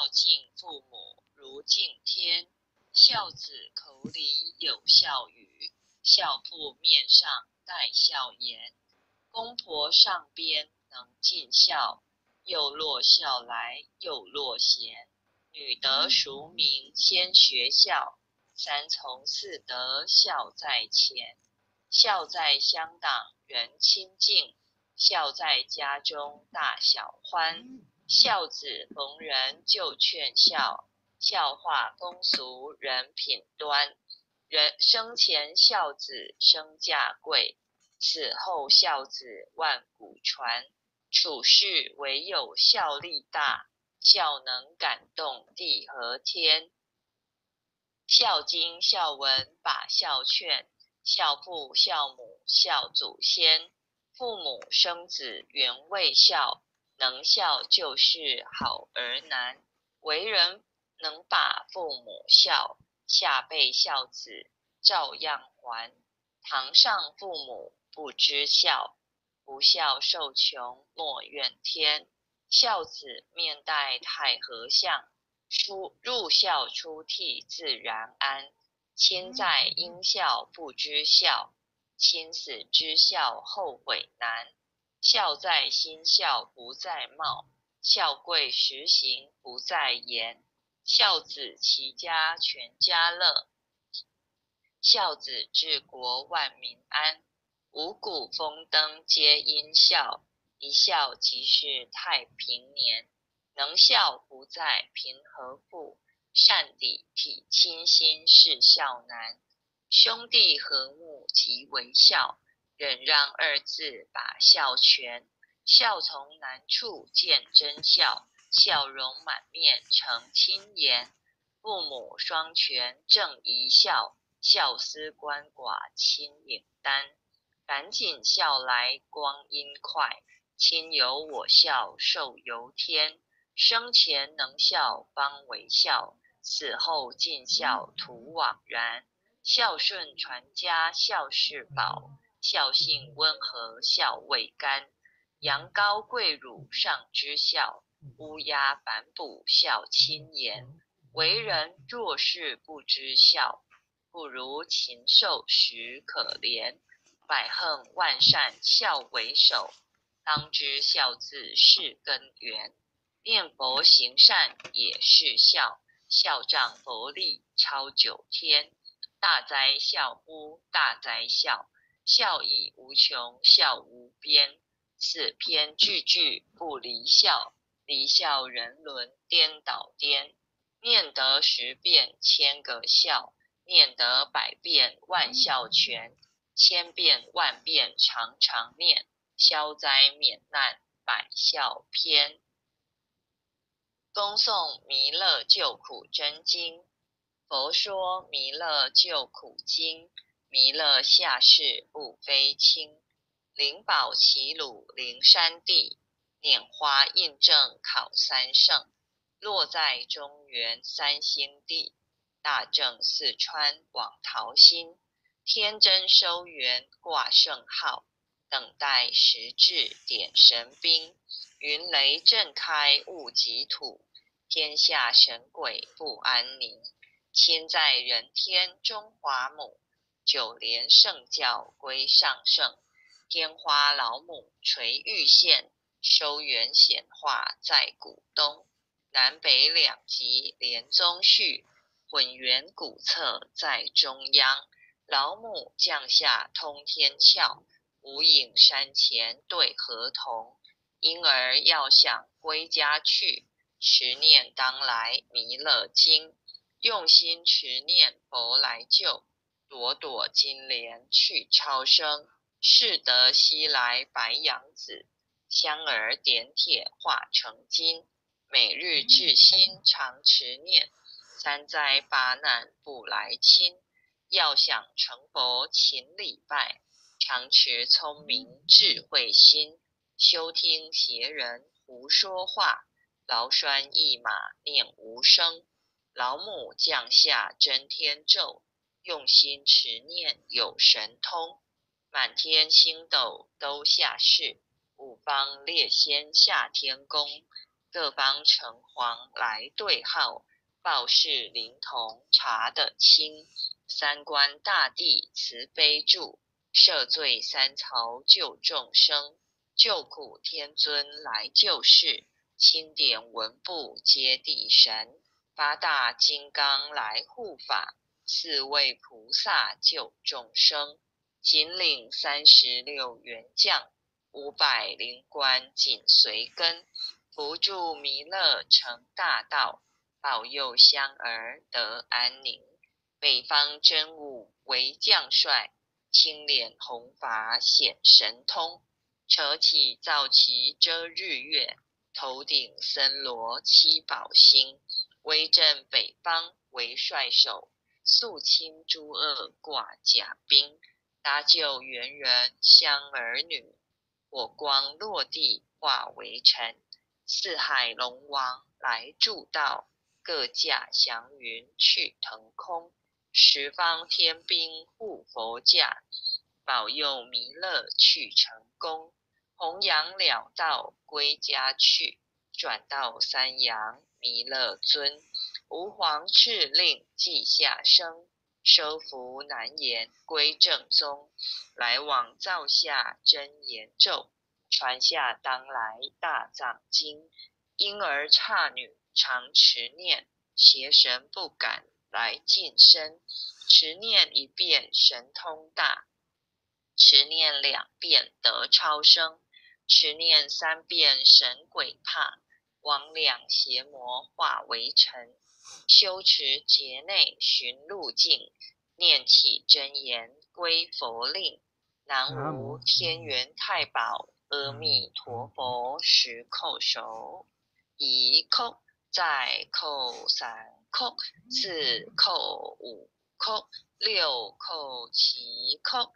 孝敬父母如敬天，孝子口里有孝语，孝父面上带孝颜。公婆上边能尽孝，又落孝来又落贤。女德淑名先学孝，三从四德孝在前。孝在乡党人亲近，孝在家中大小欢。孝子逢人就劝孝，孝化风俗人品端。人生前孝子身价贵，死后孝子万古传。处事唯有孝力大，孝能感动地和天。孝经孝文把孝劝，孝父孝母孝祖先。父母生子原为孝，能孝就是好儿男。为人能把父母孝，下辈孝子照样还。堂上父母不知孝，不孝受穷莫怨天。孝子面带太和相，入孝出悌自然安。亲在应孝不知孝，亲死知孝后悔难。孝在心孝不在貌，孝贵实行不在言。孝子齐家全家乐，孝子治国万民安。五谷丰登皆因孝，一孝即是太平年。能孝不在贫和富，善抵体亲心是孝难。兄弟和睦即为孝，忍让二字把孝全。孝从难处见真孝，笑容满面成亲颜。父母双全正一孝，孝思鳏寡亲影单。赶紧孝来光阴快，亲有我孝寿由天。生前能孝方为孝，死后尽孝徒枉然。孝顺传家孝是宝，孝性温和孝未干。羊羔跪乳上知孝，乌鸦反哺孝亲颜。为人若是不知孝，不如禽兽实可怜。百恨万善孝为首，当知孝字是根源。念佛行善也是孝，孝仗佛力超九天。大哉孝乎大哉孝，孝已无穷孝无边。此篇句句不离孝，离孝人伦颠倒颠。念得10遍千个孝，念得100遍万孝全。千遍万遍常常念，消灾免难百孝篇。恭诵弥勒救苦真经。佛说弥勒救苦经，弥勒下世不非轻。灵宝齐鲁灵山地，拈花印证考三圣。落在中原三星地，大正四川广桃心。天真收元挂圣号，等待时至点神兵。云雷震开物极土，天下神鬼不安宁。亲在人天中华母，九莲圣教归上圣。天花老母垂玉线，收元显化在古东。南北两极连宗序，混元古册在中央。老母降下通天窍，无影山前对河童。婴儿要想归家去，持念当来弥勒经。用心持念佛来救，朵朵金莲去超生。适得西来白羊子，香儿点铁化成金。每日至心常持念，三灾八难不来侵。要想成佛勤礼拜，常持聪明智慧心。休听邪人胡说话，劳栓一马念无声。老母降下真天咒，用心持念有神通。满天星斗都下世，五方列仙下天宫。 各方城隍来对号，报事灵童查得清。三官大帝慈悲助，赦罪三曹救众生。救苦天尊来救世，钦点文部接地神。八大金刚来护法，四位菩萨救众生。紧领36员将，500灵官紧随跟。扶助弥勒成大道，保佑香儿得安宁。北方真武为将帅，青脸红发显神通。扯起皂旗遮日月，头顶森罗七宝星。威震北方为帅首，肃清诸恶挂甲兵。搭救猿人香儿女，火光落地化为尘。四海龙王来助道，各驾祥云去腾空。十方天兵护佛驾，保佑弥勒去成功。弘扬了道归家去，转到三阳弥勒尊。吾皇敕令记下生，收服难言归正宗。来往造下真言咒，传下当来大藏经。婴儿刹女常持念，邪神不敢来近身。持念一遍神通大，持念2遍得超生。持念3遍神鬼怕，魍魉邪魔化为尘。修持劫内寻路径，念起真言归佛令。南无天元太保阿弥陀佛10叩首。1叩，再叩3叩，4叩5叩，6叩7叩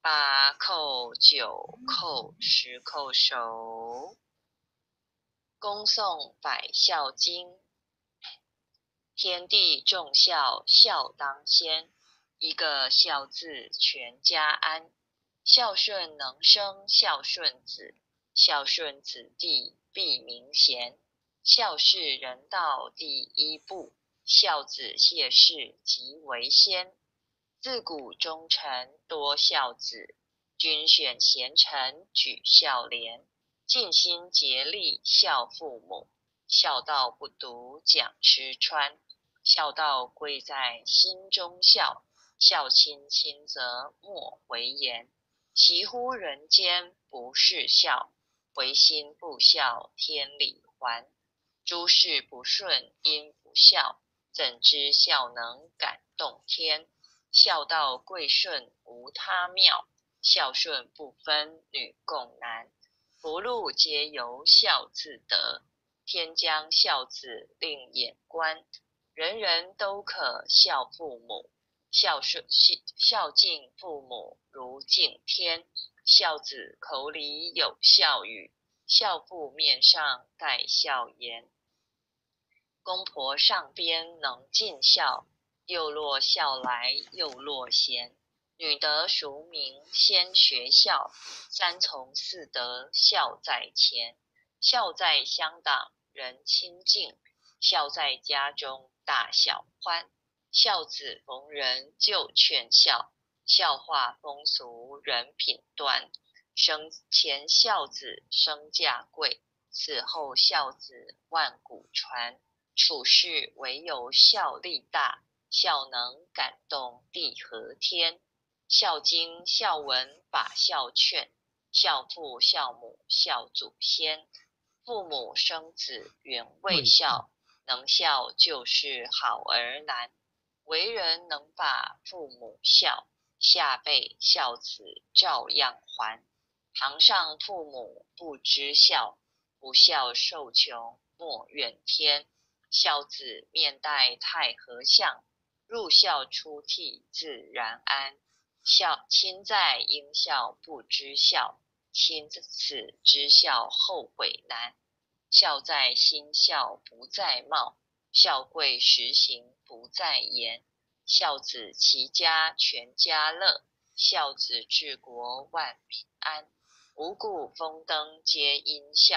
，8叩9叩10叩首。恭诵百孝经。天地众孝，孝当先。一个孝字，全家安。孝顺能生孝顺子，孝顺子弟必名贤。孝是人道第1步，孝子谢氏即为先。自古忠臣多孝子，君选贤臣举孝廉。尽心竭力孝父母，孝道不独讲吃穿。孝道贵在心中孝，孝亲亲则莫回言。习乎人间不是孝，回心不孝天理还。诸事不顺因不孝，怎知孝能感动天？孝道贵顺无他妙，孝顺不分女共男。福禄皆由孝自得，天将孝子令眼观。人人都可孝父母，孝敬父母如敬天。孝子口里有孝语，孝父面上带孝颜。公婆上边能尽孝，幼落孝来又落贤。女德淑名先学孝，三从四德孝在前。孝在乡党人亲近，孝在家中大小欢。孝子逢人就劝孝，孝化风俗人品端。生前孝子身价贵，死后孝子万古传。处事唯有孝力大，孝能感动地和天。孝经孝文把孝劝，孝父孝母孝祖先。父母生子原为孝，能孝就是好儿男。为人能把父母孝，下辈孝子照样还。堂上父母不知孝，不孝受穷莫怨天。孝子面带太和相，入孝出悌自然安。亲在应孝不知孝，亲子知孝后悔难。孝在心孝不在貌，孝贵实行不在言。孝子齐家全家乐，孝子治国万民安。五谷丰登皆因孝，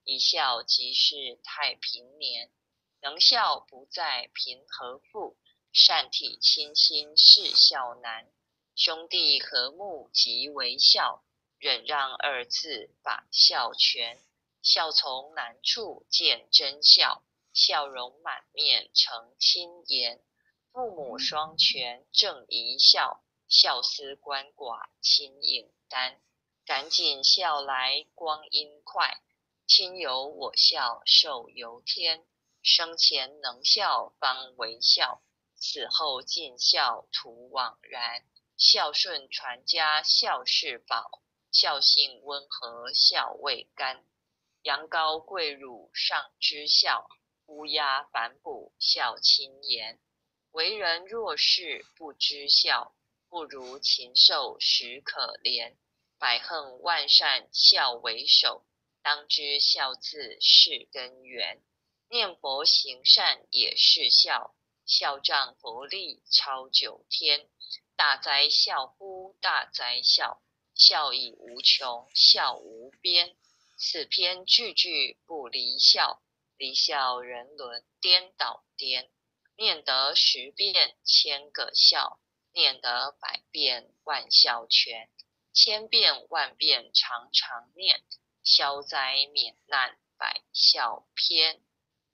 一笑即是太平年。能笑不在贫和富，善体清心是孝难。兄弟和睦即为孝，忍让二字把孝全。孝从难处见真孝，笑容满面成亲颜。父母双全正一孝，孝思鳏寡亲应担。赶紧孝来光阴快，亲有我孝寿由天。生前能孝方为孝，死后尽孝徒枉然。孝顺传家孝是宝，孝性温和孝未干。羊羔跪乳上知孝，乌鸦反哺孝亲颜。为人若是不知孝，不如禽兽实可怜。百横万善孝为首，当知孝字是根源。念佛行善也是孝，孝仗佛力超九天。大哉孝乎大哉孝，孝以无穷，孝无边。此篇句句不离孝，离孝人伦颠倒颠。念得10遍千个孝，念得100遍万孝全。千遍万遍常常念，消灾免难百孝篇。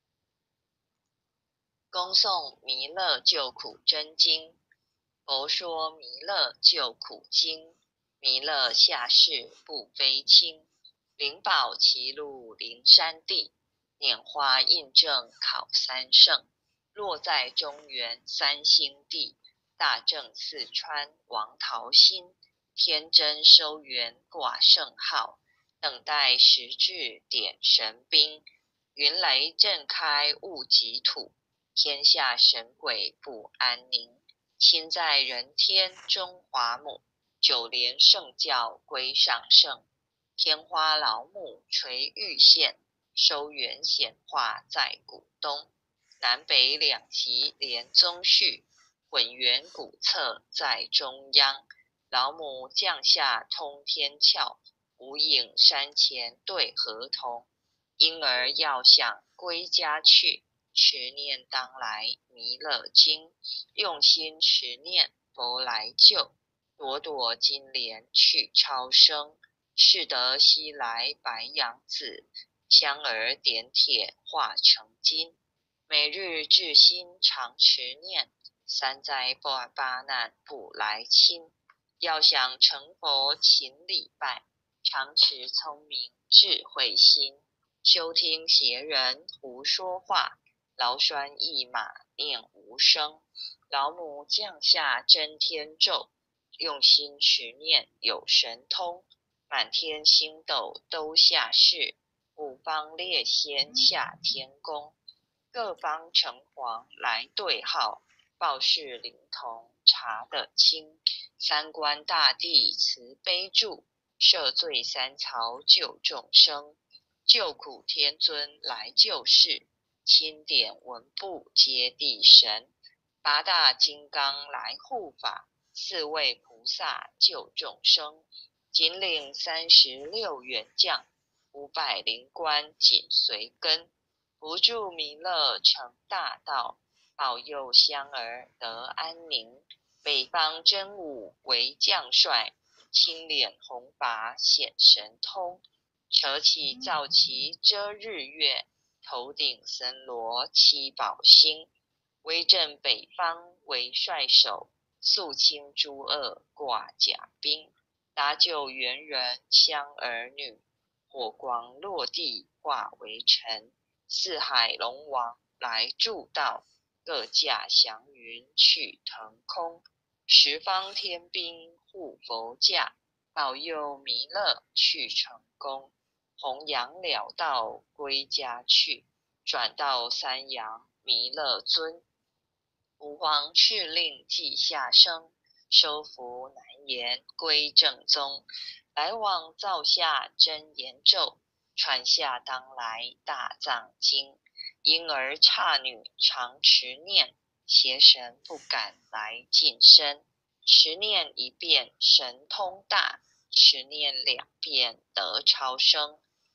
恭诵弥勒救苦真经。佛说弥勒救苦经，弥勒下世不非轻。灵宝齐入灵山地，拈花印证考三圣。落在中原三星地，大正四川王桃心。天真收元挂圣号，等待时至点神兵。云雷震开物极土，天下神鬼不安宁。亲在人天中华母，九莲圣教归上圣。天花老母垂玉线，收元显化在古东。南北两极连宗序，混元古册在中央。老母降下通天窍，无影山前对河童。婴儿要想归家去，持念当来弥勒经。用心持念佛来救，朵朵金莲去超生。是得西来白羊子，香儿点铁化成金。每日至心常持念，三灾八难不来侵。要想成佛勤礼拜，常持聪明智慧心。休听邪人胡说话，劳栓一马念无声。老母降下真天咒，用心持念有神通。满天星斗都下世，五方列仙下天宫。各方城隍来对号，报事灵童查得清。三官大帝慈悲助，赦罪三曹救众生。救苦天尊来救世，钦点文部接地神。八大金刚来护法，四位菩萨救众生。仅领36员将，500灵官紧随跟。不住弥勒成大道，保佑香儿得安宁。北方真武为将帅，青脸红发显神通。扯起皂旗遮日月，头顶森罗七宝星。威震北方为帅首，肃清诸恶挂甲兵。搭救猿人香儿女，火光落地化为尘。四海龙王来助道，各驾祥云去腾空。十方天兵护佛驾，保佑弥勒去成功。弘扬了道归家去，转到三阳弥勒尊。吾皇敕令记下生，收服难言归正宗。来往造下真言咒，传下当来大藏经。婴儿刹女常持念，邪神不敢来近身。持念1遍神通大，持念2遍得超生。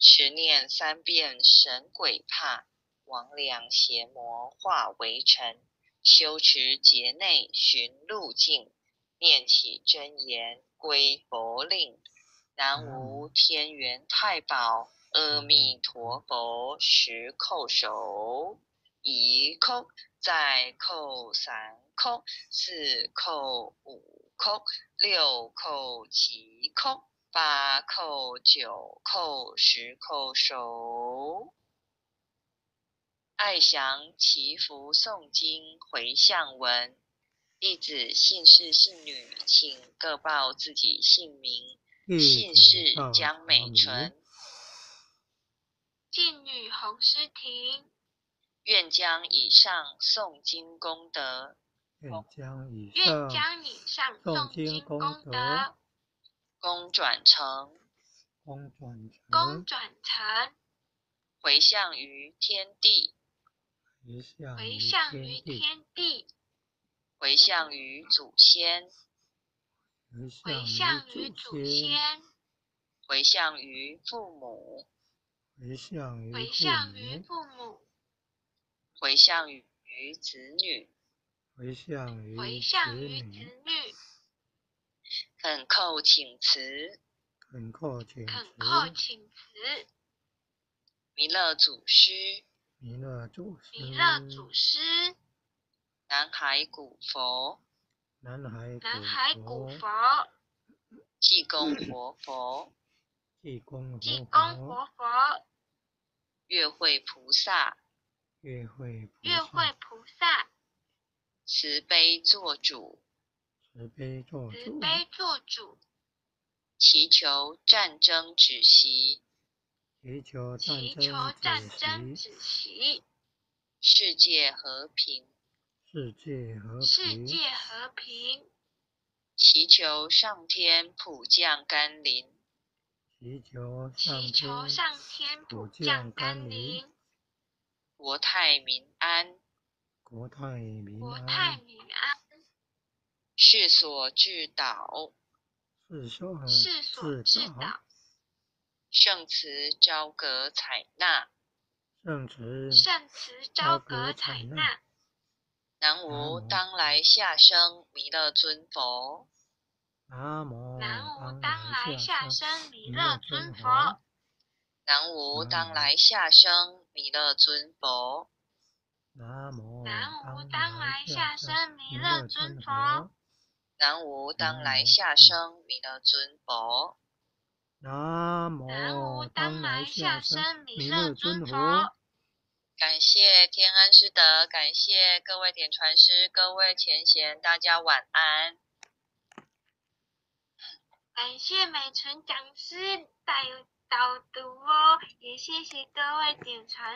持念3遍神鬼怕，魍魉邪魔化为尘。修持劫内寻路径，念起真言归佛令。南无天元太保，阿弥陀佛，十叩首。1叩，再叩3叩，4叩5叩，6叩7叩，8叩9叩，10叩首。爱祥祈福诵经回向文，弟子姓氏姓女，请各报自己姓名。姓氏江美纯， 姓女洪诗婷。 愿将以上诵经功德， 愿将以上诵经功德， 功转成，回向于天地， 回向于天地， 回向于祖先， 回向于祖先， 回向于父母， 回向于父母， 回向于子女， 回向于子女， 恳叩请辞，弥勒祖师，南海古佛，济公活佛，月慧菩萨，慈悲做主，祈求战争止息，世界和平，祈求上天普降甘霖，国泰民安，世所致导，圣慈昭阁采纳，南无当来下生弥勒尊佛， 南无当来下生弥勒尊佛， 南无当来下生弥勒尊佛， 南无当来下生弥勒尊佛， 南无当来下生弥勒尊佛， 南无当来下生弥勒尊佛。 感谢天恩师德，感谢各位点传师，各位前贤，大家晚安。 感谢美纯讲师导读哦，也谢谢各位点传